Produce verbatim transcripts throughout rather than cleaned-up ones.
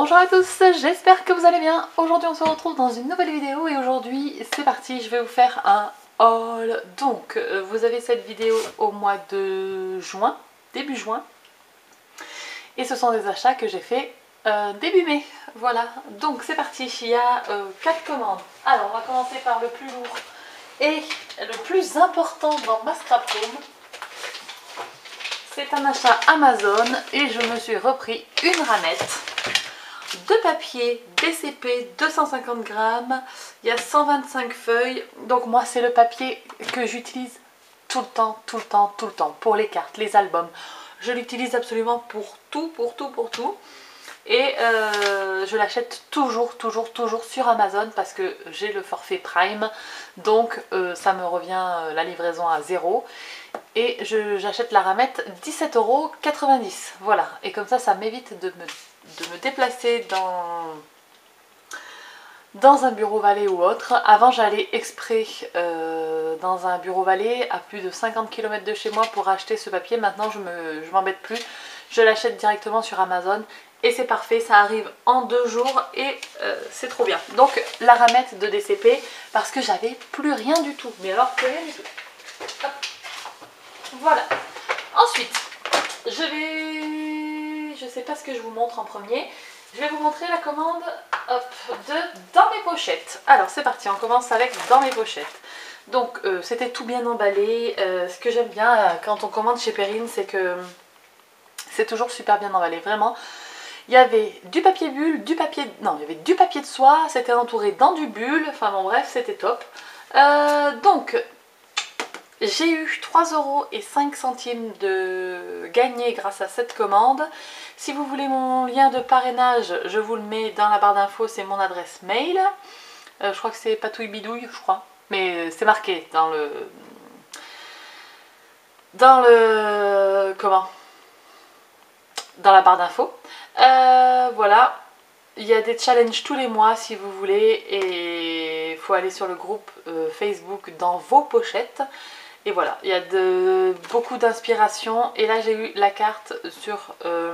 Bonjour à tous, j'espère que vous allez bien. Aujourd'hui on se retrouve dans une nouvelle vidéo et aujourd'hui c'est parti, je vais vous faire un haul. Donc euh, vous avez cette vidéo au mois de juin, début juin. Et ce sont des achats que j'ai fait euh, début mai. Voilà, donc c'est parti, il y a euh, quatre commandes. Alors on va commencer par le plus lourd et le plus important dans ma scrap home. C'est un achat Amazon et je me suis repris une ramette de papier D C P deux cent cinquante grammes. Il y a cent vingt-cinq feuilles. Donc moi c'est le papier que j'utilise tout le temps, tout le temps, tout le temps. Pour les cartes, les albums. Je l'utilise absolument pour tout, pour tout, pour tout. Et euh, je l'achète toujours, toujours, toujours sur Amazon parce que j'ai le forfait Prime. Donc euh, ça me revient euh, la livraison à zéro. Et j'achète la ramette dix-sept euros quatre-vingt-dix. Voilà. Et comme ça, ça m'évite de me, de me déplacer dans, dans un bureau valet ou autre. Avant, j'allais exprès euh, dans un bureau valet à plus de cinquante kilomètres de chez moi pour acheter ce papier. Maintenant, je ne m'embête plus. Je l'achète directement sur Amazon. Et c'est parfait, ça arrive en deux jours et euh, c'est trop bien. Donc la ramette de D C P parce que j'avais plus rien du tout. Mais alors plus rien du tout. Hop. Voilà. Ensuite, je vais... Je sais pas ce que je vous montre en premier. Je vais vous montrer la commande hop, de Dans mes pochettes. Alors c'est parti, on commence avec Dans mes pochettes. Donc euh, c'était tout bien emballé. Euh, ce que j'aime bien euh, quand on commande chez Perrine, c'est que c'est toujours super bien emballé, vraiment. Il y avait du papier bulle, du papier... Non, il y avait du papier de soie, c'était entouré dans du bulle. Enfin bon bref, c'était top. Euh, donc... J'ai eu trois euros et cinq centimes de gagné grâce à cette commande. Si vous voulez mon lien de parrainage, je vous le mets dans la barre d'infos, c'est mon adresse mail. Euh, je crois que c'est Patouille Bidouille, je crois. Mais c'est marqué dans le... Dans le... Comment Dans la barre d'infos. Euh, voilà. Il y a des challenges tous les mois si vous voulez. Et il faut aller sur le groupe euh, Facebook dans vos pochettes. Et voilà, il y a de, beaucoup d'inspiration. Et là, j'ai eu la carte sur euh,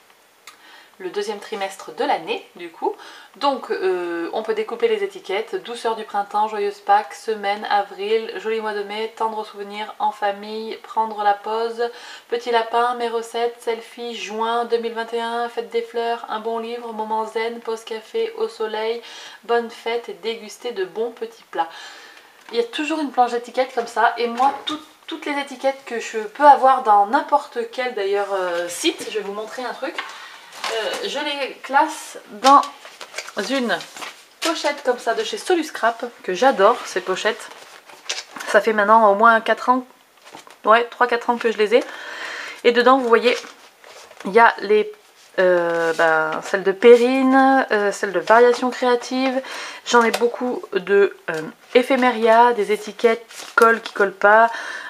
le deuxième trimestre de l'année, du coup. Donc, euh, on peut découper les étiquettes. Douceur du printemps, joyeuse Pâques, semaine, avril, joli mois de mai, tendre souvenir en famille, prendre la pause, petit lapin, mes recettes, selfie, juin deux mille vingt et un, fête des fleurs, un bon livre, moment zen, pause café, au soleil, bonne fête et déguster de bons petits plats. Il y a toujours une planche d'étiquettes comme ça et moi tout, toutes les étiquettes que je peux avoir dans n'importe quel d'ailleurs euh, site, je vais vous montrer un truc, euh, je les classe dans une pochette comme ça de chez Soluscrap que j'adore ces pochettes. Ça fait maintenant au moins quatre ans, ouais trois quatre ans que je les ai et dedans vous voyez il y a les Euh, ben, celle de Perrine, euh, celle de Variation Créative. J'en ai beaucoup de euh, éphéméria, des étiquettes qui collent, qui collent pas,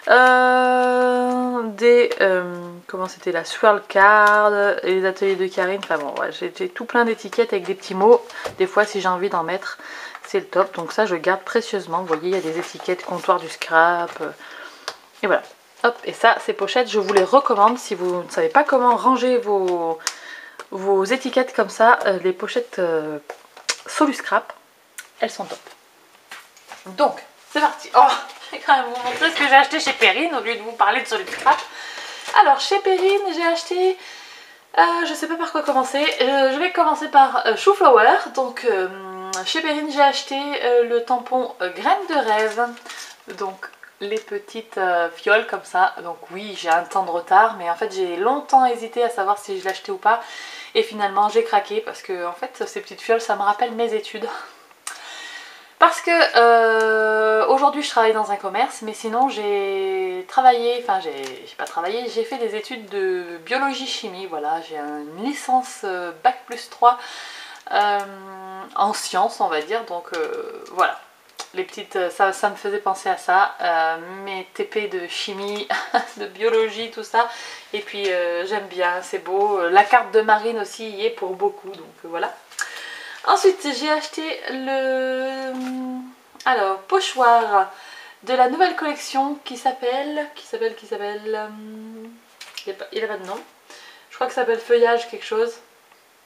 euh, des euh, comment c'était la swirl card, les ateliers de Karine. Enfin bon, ouais, j'ai tout plein d'étiquettes avec des petits mots. Des fois, si j'ai envie d'en mettre, c'est le top. Donc ça, je garde précieusement. Vous voyez, il y a des étiquettes comptoir du scrap. Euh, et voilà. Hop, et ça, ces pochettes, je vous les recommande si vous ne savez pas comment ranger vos vos étiquettes comme ça, euh, les pochettes euh, Soluscrap, elles sont top. Donc, c'est parti. Oh, je vais quand même vous montrer ce que j'ai acheté chez Perrine au lieu de vous parler de Soluscrap. Alors, chez Perrine, j'ai acheté, euh, je sais pas par quoi commencer. Euh, je vais commencer par euh, Chou Flower. Donc, euh, chez Perrine, j'ai acheté euh, le tampon euh, Graines de rêve. Donc, les petites euh, fioles comme ça. Donc oui, j'ai un temps de retard, mais en fait j'ai longtemps hésité à savoir si je l'achetais ou pas. Et finalement j'ai craqué parce que en fait ces petites fioles ça me rappelle mes études. Parce que euh, aujourd'hui je travaille dans un commerce, mais sinon j'ai travaillé, enfin j'ai pas travaillé, j'ai fait des études de biologie chimie, voilà, j'ai une licence euh, bac plus trois euh, en sciences on va dire, donc euh, voilà. Les petites, ça, ça me faisait penser à ça, euh, mes T P de chimie, de biologie, tout ça. Et puis euh, j'aime bien, c'est beau. La carte de marine aussi y est pour beaucoup, donc euh, voilà. Ensuite j'ai acheté le alors pochoir de la nouvelle collection qui s'appelle, qui s'appelle, qui s'appelle, euh, il n'a pas, pas de nom. Je crois que ça s'appelle Feuillage quelque chose.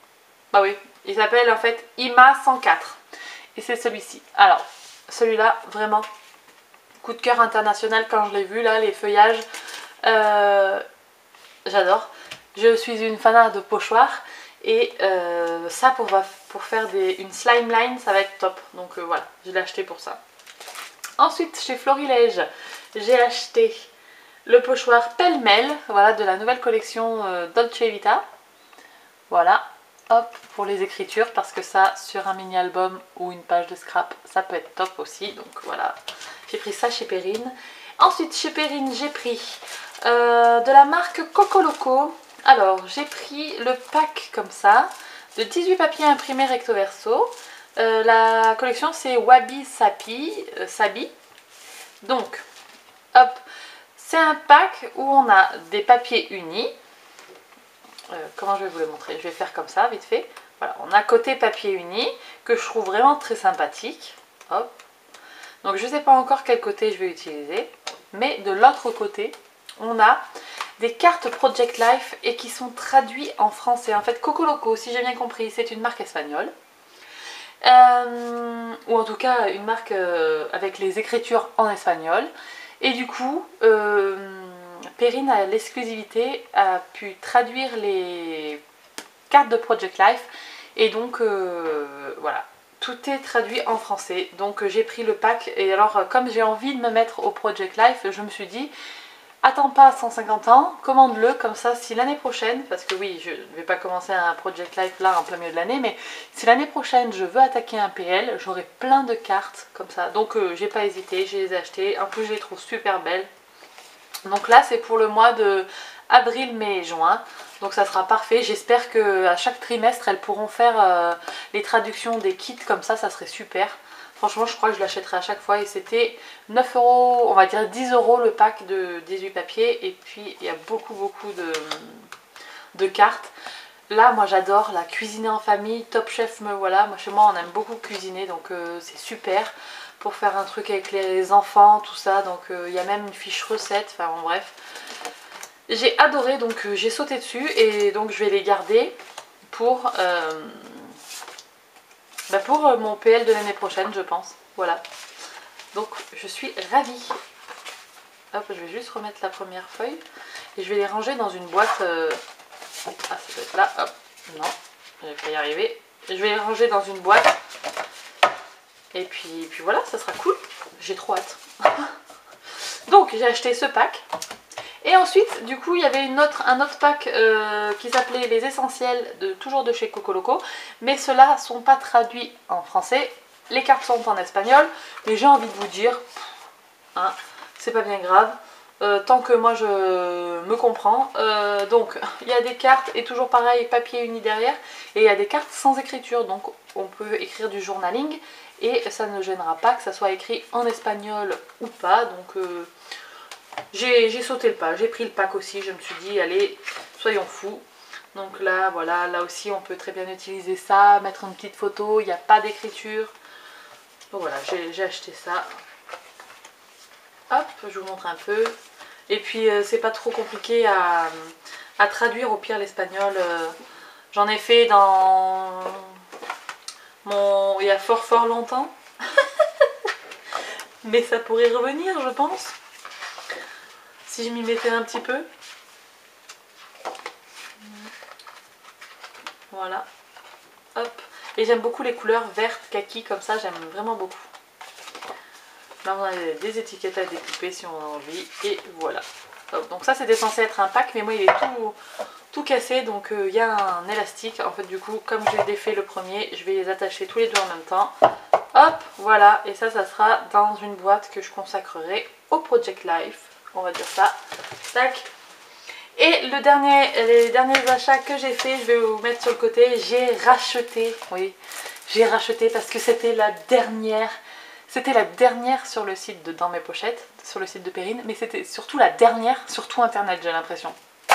Bah oui, il s'appelle en fait Ima cent quatre. Et c'est celui-ci. Alors, celui-là, vraiment, coup de cœur international quand je l'ai vu, là, les feuillages. Euh, J'adore. Je suis une fanat de pochoirs. Et euh, ça, pour, pour faire des, une slime line, ça va être top. Donc euh, voilà, je l'ai acheté pour ça. Ensuite, chez Florilège, j'ai acheté le pochoir pêle-mêle, voilà, de la nouvelle collection euh, Dolce Vita. Voilà, hop, pour les écritures, parce que ça, sur un mini-album ou une page de scrap, ça peut être top aussi. Donc voilà, j'ai pris ça chez Perrine. Ensuite, chez Perrine, j'ai pris euh, de la marque Coco Loco. Alors, j'ai pris le pack comme ça, de dix-huit papiers imprimés recto verso. Euh, la collection, c'est Wabi Sabi, euh, Sabi. Donc, hop, c'est un pack où on a des papiers unis. Euh, comment je vais vous le montrer? Je vais faire comme ça, vite fait. Voilà, on a côté papier uni, que je trouve vraiment très sympathique. Hop. Donc, je ne sais pas encore quel côté je vais utiliser. Mais de l'autre côté, on a des cartes Project Life et qui sont traduites en français. En fait, Coco Loco, si j'ai bien compris, c'est une marque espagnole. Euh, ou en tout cas, une marque euh, avec les écritures en espagnol. Et du coup, euh, Perrine a l'exclusivité, a pu traduire les cartes de Project Life. Et donc, euh, voilà. Tout est traduit en français. Donc, j'ai pris le pack. Et alors, comme j'ai envie de me mettre au Project Life, je me suis dit... Attends pas cent cinquante ans, commande-le comme ça si l'année prochaine, parce que oui, je ne vais pas commencer un Project Life là en plein milieu de l'année, mais si l'année prochaine je veux attaquer un P L, j'aurai plein de cartes comme ça. Donc euh, j'ai pas hésité, je les ai achetées. En plus je les trouve super belles. Donc là c'est pour le mois de avril, mai et juin. Donc ça sera parfait. J'espère qu'à chaque trimestre elles pourront faire euh, les traductions des kits comme ça, ça serait super. Franchement, je crois que je l'achèterai à chaque fois et c'était neuf euros, on va dire dix euros le pack de dix-huit papiers. Et puis, il y a beaucoup, beaucoup de, de cartes. Là, moi, j'adore la cuisiner en famille. Top Chef, me voilà. Moi, chez moi, on aime beaucoup cuisiner, donc euh, c'est super pour faire un truc avec les enfants, tout ça. Donc, euh, il y a même une fiche recette. Enfin, bon, bref. J'ai adoré, donc euh, j'ai sauté dessus et donc je vais les garder pour... Euh, Bah pour mon P L de l'année prochaine, je pense. Voilà. Donc, je suis ravie. Hop, je vais juste remettre la première feuille. Et je vais les ranger dans une boîte... Euh... Ah, ça doit être là. Hop. Non, je vais pas y arriver. Je vais les ranger dans une boîte. Et puis, puis voilà, ça sera cool. J'ai trop hâte. Donc, j'ai acheté ce pack. Et ensuite, du coup, il y avait une autre, un autre pack euh, qui s'appelait les essentiels, de, toujours de chez Coco Loco. Mais ceux-là ne sont pas traduits en français. Les cartes sont en espagnol. Mais j'ai envie de vous dire, hein, c'est pas bien grave. Euh, tant que moi je me comprends. Euh, donc, il y a des cartes, et toujours pareil, papier uni derrière. Et il y a des cartes sans écriture. Donc, on peut écrire du journaling. Et ça ne gênera pas que ça soit écrit en espagnol ou pas. Donc... Euh, J'ai sauté le pas, j'ai pris le pack aussi, je me suis dit allez, soyons fous. Donc là, voilà, là aussi on peut très bien utiliser ça, mettre une petite photo, il n'y a pas d'écriture. Donc voilà, j'ai acheté ça. Hop, je vous montre un peu. Et puis euh, c'est pas trop compliqué à, à traduire au pire l'espagnol. Euh, J'en ai fait dans mon... il y a fort fort longtemps. Mais ça pourrait revenir, je pense. Si je m'y mettais un petit peu. Voilà. Hop. Et j'aime beaucoup les couleurs vertes, kaki, comme ça, j'aime vraiment beaucoup. Là, on a des étiquettes à découper si on a envie. Et voilà. Hop. Donc ça, c'était censé être un pack, mais moi, il est tout, tout cassé. Donc, il euh, y a un élastique. En fait, du coup, comme j'ai défait le premier, je vais les attacher tous les deux en même temps. Hop, voilà. Et ça, ça sera dans une boîte que je consacrerai au Project Life. On va dire ça. Tac. Et le dernier, les derniers achats que j'ai fait, je vais vous mettre sur le côté. J'ai racheté, oui, j'ai racheté parce que c'était la dernière, c'était la dernière sur le site de Dans mes pochettes, sur le site de Perrine, mais c'était surtout la dernière sur tout internet, j'ai l'impression.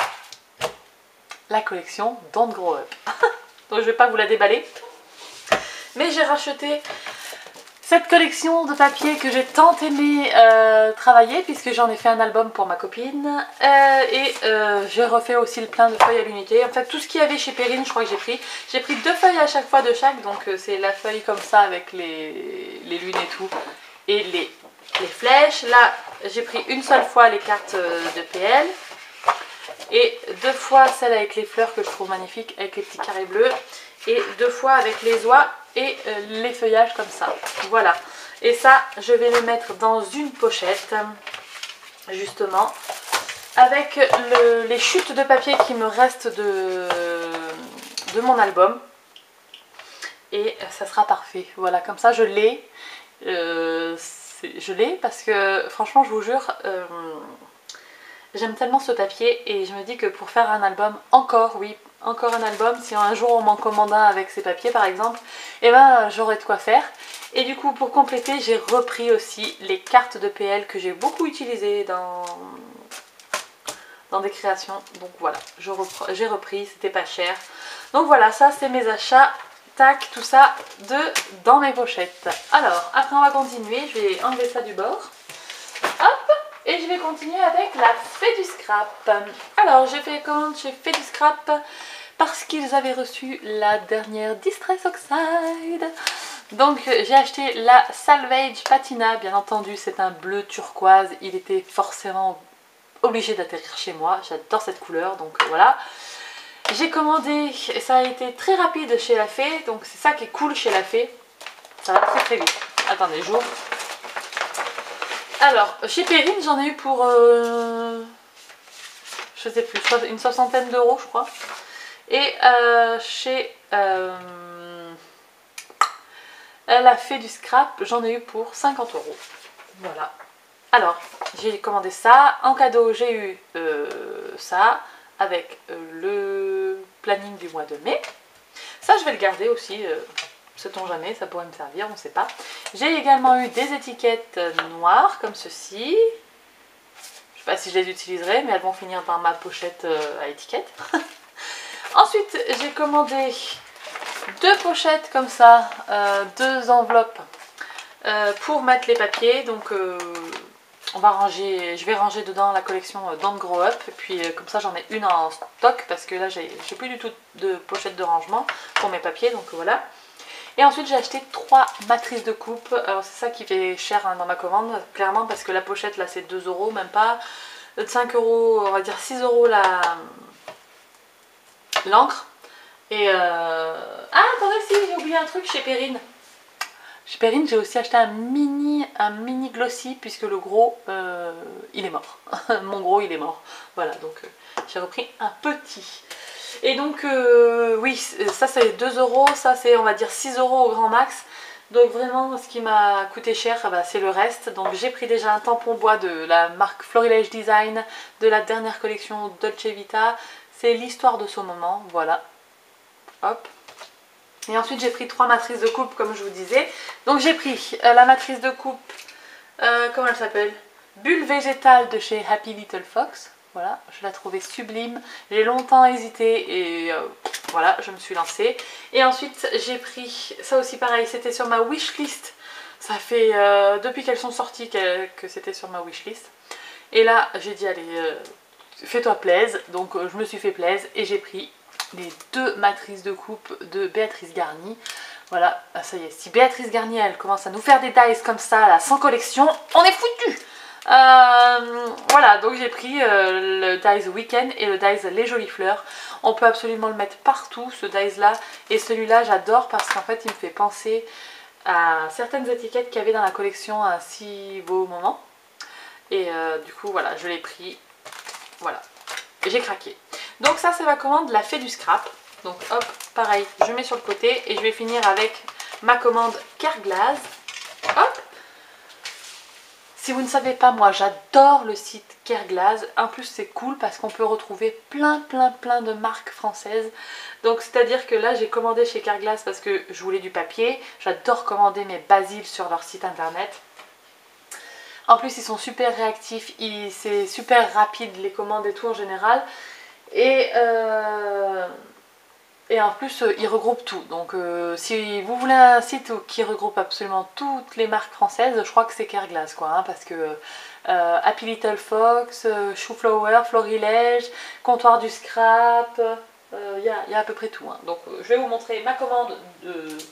La collection Don't Grow Up. Donc je vais pas vous la déballer, mais j'ai racheté cette collection de papier que j'ai tant aimé euh, travailler, puisque j'en ai fait un album pour ma copine, euh, et euh, j'ai refait aussi le plein de feuilles à l'unité. En fait, tout ce qu'il y avait chez Perrine, je crois que j'ai pris. J'ai pris deux feuilles à chaque fois de chaque, donc euh, c'est la feuille comme ça avec les, les lunes et tout, et les, les flèches. Là, j'ai pris une seule fois les cartes de P L, et deux fois celle avec les fleurs que je trouve magnifiques, avec les petits carrés bleus, et deux fois avec les oies et euh, les feuillages comme ça. Voilà. Et ça, je vais les mettre dans une pochette, justement, avec le, les chutes de papier qui me restent de, de mon album. Et ça sera parfait. Voilà, comme ça je l'ai. Euh, je l'ai parce que, franchement, je vous jure... Euh, j'aime tellement ce papier et je me dis que pour faire un album, encore, oui, encore un album, si un jour on m'en commande un avec ces papiers par exemple, et eh ben j'aurai de quoi faire. Et du coup, pour compléter, j'ai repris aussi les cartes de P L que j'ai beaucoup utilisées dans, dans des créations. Donc voilà, j'ai repris, c'était pas cher. Donc voilà, ça c'est mes achats, tac, tout ça de dans mes pochettes. Alors, après on va continuer, je vais enlever ça du bord. Hop! Et je vais continuer avec la Fée du Scrap. Alors, j'ai fait commande chez Fée du Scrap parce qu'ils avaient reçu la dernière Distress Oxide. Donc, j'ai acheté la Salvage Patina. Bien entendu, c'est un bleu turquoise. Il était forcément obligé d'atterrir chez moi. J'adore cette couleur, donc voilà. J'ai commandé, et ça a été très rapide chez la Fée. Donc, c'est ça qui est cool chez la Fée. Ça va très très vite. Attendez, j'ouvre. Alors, chez Perrine, j'en ai eu pour, euh, je sais plus, une soixantaine d'euros, je crois. Et euh, chez euh, la Fée du Scrap, j'en ai eu pour cinquante euros. Voilà. Alors, j'ai commandé ça. En cadeau, j'ai eu euh, ça, avec euh, le planning du mois de mai. Ça, je vais le garder aussi. Euh, Sait-on jamais, ça pourrait me servir, on ne sait pas. J'ai également eu des étiquettes noires comme ceci. Je ne sais pas si je les utiliserai, mais elles vont finir dans ma pochette à étiquette. Ensuite, j'ai commandé deux pochettes comme ça, euh, deux enveloppes euh, pour mettre les papiers. Donc, euh, on va ranger, je vais ranger dedans la collection Don't Grow Up. Et puis, euh, comme ça, j'en ai une en stock parce que là, j'ai plus du tout de pochette de rangement pour mes papiers. Donc, voilà. Et ensuite j'ai acheté trois matrices de coupe. Alors c'est ça qui fait cher hein, dans ma commande, clairement, parce que la pochette là c'est deux euros, même pas. cinq euros, on va dire six euros la l'encre. Et euh... ah attendez, si j'ai oublié un truc chez Perrine. Chez Perrine j'ai aussi acheté un mini, un mini glossy, puisque le gros euh, il est mort. Mon gros il est mort. Voilà, donc euh, j'ai repris un petit. Et donc euh, oui, ça c'est deux euros, ça c'est on va dire six euros au grand max. Donc vraiment ce qui m'a coûté cher, bah, c'est le reste. Donc j'ai pris déjà un tampon bois de la marque Florilège Design, de la dernière collection Dolce Vita. C'est l'histoire de ce moment, voilà. Hop. Et ensuite j'ai pris trois matrices de coupe comme je vous disais. Donc j'ai pris euh, la matrice de coupe, euh, comment elle s'appelle, Bulle végétale de chez Happy Little Fox. Voilà, je la trouvais sublime. J'ai longtemps hésité et euh, voilà, je me suis lancée. Et ensuite, j'ai pris, ça aussi pareil, c'était sur ma wishlist. Ça fait euh, depuis qu'elles sont sorties que, que c'était sur ma wishlist. Et là, j'ai dit, allez, euh, fais-toi plaise. Donc, euh, je me suis fait plaise et j'ai pris les deux matrices de coupe de Béatrice Garny. Voilà, ça y est, si Béatrice Garny, elle commence à nous faire des dies comme ça, là, sans collection, on est foutu. Euh, voilà, donc j'ai pris euh, le dies Weekend et le dies Les Jolies Fleurs. On peut absolument le mettre partout, ce dies là. Et celui-là, j'adore parce qu'en fait, il me fait penser à certaines étiquettes qu'il y avait dans la collection Un si beau moment. Et euh, du coup, voilà, je l'ai pris. Voilà, j'ai craqué. Donc ça, c'est ma commande, la Fée du Scrap. Donc hop, pareil, je mets sur le côté et je vais finir avec ma commande Careglaze. Hop. Si vous ne savez pas, moi j'adore le site Careglaze. En plus c'est cool parce qu'on peut retrouver plein plein plein de marques françaises. Donc c'est à dire que là j'ai commandé chez Careglaze parce que je voulais du papier. J'adore commander mes basiles sur leur site internet. En plus ils sont super réactifs, c'est super rapide les commandes et tout en général. Et euh... Et en plus, euh, il regroupe tout. Donc euh, si vous voulez un site qui regroupe absolument toutes les marques françaises, je crois que c'est Careglass, quoi. Hein, parce que euh, Happy Little Fox, euh, Shooflower, Florilège, Comptoir du Scrap, il euh, y, y a à peu près tout. Hein. Donc euh, je vais vous montrer ma commande de,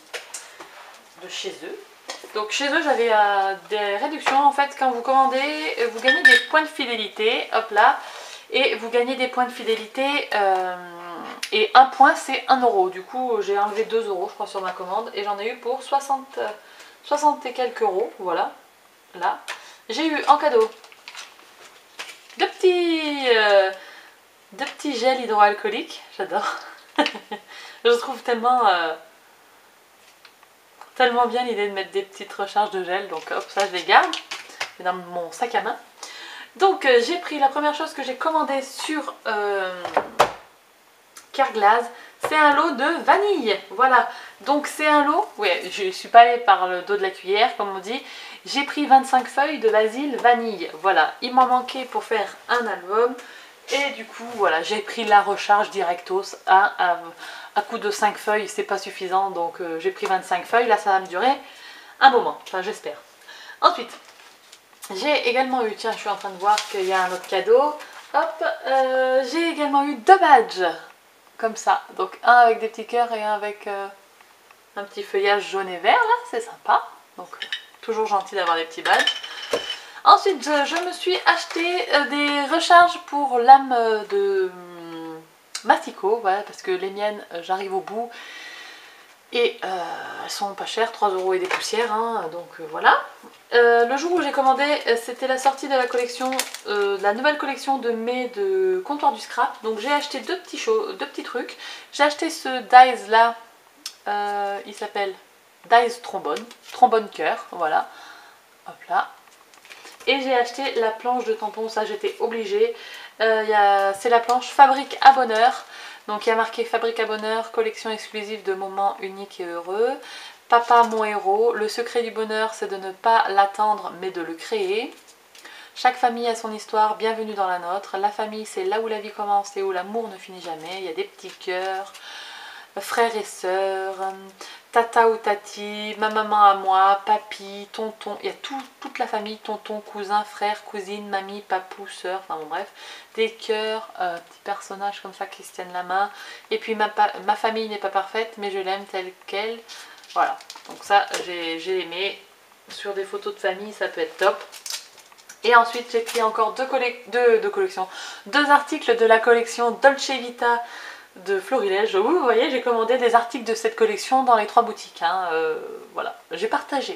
de chez eux. Donc chez eux, j'avais euh, des réductions. En fait, quand vous commandez, vous gagnez des points de fidélité. Hop là. Et vous gagnez des points de fidélité. Euh, Et un point c'est un euro, du coup j'ai enlevé deux euros je crois sur ma commande et j'en ai eu pour soixante, soixante et quelques euros, voilà, là. J'ai eu en cadeau deux petits, euh, deux petits gels hydroalcooliques, j'adore. Je trouve tellement, euh, tellement bien l'idée de mettre des petites recharges de gel, donc hop, ça je les garde, c'est dans mon sac à main. Donc euh, j'ai pris la première chose que j'ai commandé sur... Euh, Careglass, c'est un lot de vanille, voilà, donc c'est un lot, oui, je ne suis pas allée par le dos de la cuillère comme on dit, j'ai pris vingt-cinq feuilles de basil vanille, voilà, il m'en manquait pour faire un album, et du coup, voilà, j'ai pris la recharge directos, à, à, à coup de cinq feuilles, c'est pas suffisant, donc euh, j'ai pris vingt-cinq feuilles, là ça va me durer un moment, enfin j'espère. Ensuite, j'ai également eu, tiens je suis en train de voir qu'il y a un autre cadeau, hop, euh, j'ai également eu deux badges. Comme ça, donc un avec des petits cœurs et un avec euh, un petit feuillage jaune et vert là, c'est sympa, donc euh, toujours gentil d'avoir des petits badges. Ensuite je, je me suis acheté euh, des recharges pour lame de hum, Mastico, voilà, parce que les miennes euh, j'arrive au bout et euh, elles sont pas chères, trois euros et des poussières, hein, donc euh, voilà. Euh, le jour où j'ai commandé, c'était la sortie de la collection, euh, de la nouvelle collection de mai de Comptoir du Scrap. Donc j'ai acheté deux petits, deux petits trucs. J'ai acheté ce dies là, euh, il s'appelle dies trombone, trombone cœur, voilà. Hop là. Et j'ai acheté la planche de tampon, ça j'étais obligée. Euh, C'est la planche Fabrique à bonheur. Donc il y a marqué Fabrique à bonheur, collection exclusive de moments uniques et heureux. Papa mon héros, le secret du bonheur c'est de ne pas l'attendre mais de le créer. Chaque famille a son histoire, bienvenue dans la nôtre. La famille c'est là où la vie commence et où l'amour ne finit jamais. Il y a des petits cœurs, frères et sœurs, tata ou tati, ma maman à moi, papy, tonton, il y a tout, toute la famille, tonton, cousin, frère, cousine, mamie, papou, sœur, enfin bon bref, des cœurs, euh, petits personnages comme ça qui se tiennent la main. Et puis ma, ma famille n'est pas parfaite mais je l'aime telle qu'elle. Voilà, donc ça j'ai aimé, sur des photos de famille ça peut être top. Et ensuite j'ai pris encore deux, deux, deux collections, deux articles de la collection Dolce Vita de Florilège. Vous voyez, j'ai commandé des articles de cette collection dans les trois boutiques, hein. euh, voilà, j'ai partagé.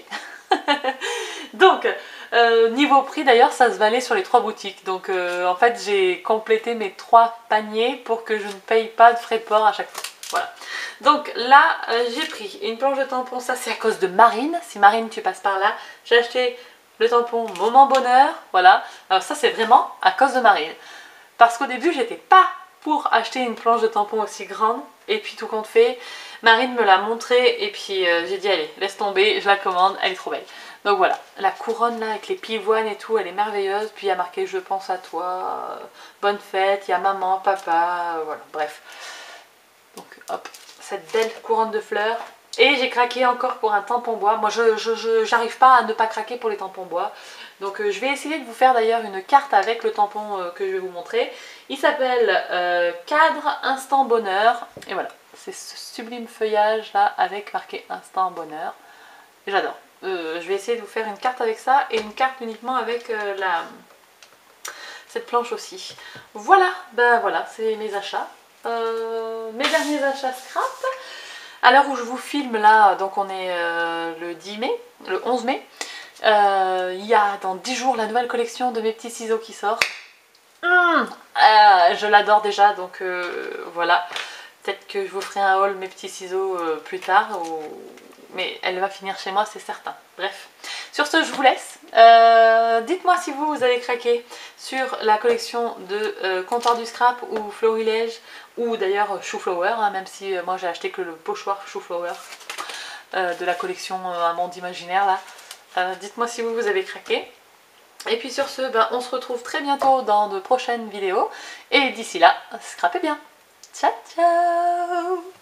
Donc, euh, niveau prix d'ailleurs, ça se valait sur les trois boutiques. Donc euh, en fait j'ai complété mes trois paniers pour que je ne paye pas de frais de port à chaque fois. Voilà. Donc là, euh, j'ai pris une planche de tampon, ça c'est à cause de Marine. Si Marine tu passes par là, j'ai acheté le tampon Moment Bonheur, voilà. Alors ça c'est vraiment à cause de Marine. Parce qu'au début j'étais pas pour acheter une planche de tampon aussi grande. Et puis tout compte fait, Marine me l'a montré et puis euh, j'ai dit allez, laisse tomber, je la commande, elle est trop belle. Donc voilà, la couronne là avec les pivoines et tout, elle est merveilleuse. Puis il y a marqué je pense à toi, euh, bonne fête, il y a maman, papa, euh, voilà, bref. Donc hop, cette belle couronne de fleurs. Et j'ai craqué encore pour un tampon bois. Moi je j'arrive pas à ne pas craquer pour les tampons bois. Donc euh, je vais essayer de vous faire d'ailleurs une carte avec le tampon euh, que je vais vous montrer. Il s'appelle euh, Cadre Instant Bonheur. Et voilà, c'est ce sublime feuillage là avec marqué Instant Bonheur. J'adore. Euh, je vais essayer de vous faire une carte avec ça et une carte uniquement avec euh, la cette planche aussi. Voilà, ben voilà, c'est mes achats. Euh, mes derniers achats scrap. À l'heure où je vous filme là, donc on est euh, le dix mai, le onze mai. Euh, il y a dans dix jours la nouvelle collection de mes petits ciseaux qui sort. Mmh, euh, je l'adore déjà, donc euh, voilà. Peut-être que je vous ferai un haul mes petits ciseaux euh, plus tard, ou... mais elle va finir chez moi, c'est certain. Bref, sur ce, je vous laisse. Euh, Dites-moi si vous, vous avez craqué sur la collection de euh, Comptoir du Scrap ou Florilège, ou d'ailleurs Shooflower, hein, même si euh, moi j'ai acheté que le pochoir Shooflower euh, de la collection euh, Un monde imaginaire là. Euh, Dites-moi si vous, vous avez craqué. Et puis sur ce, ben, on se retrouve très bientôt dans de prochaines vidéos. Et d'ici là, scrapez bien. Ciao, ciao!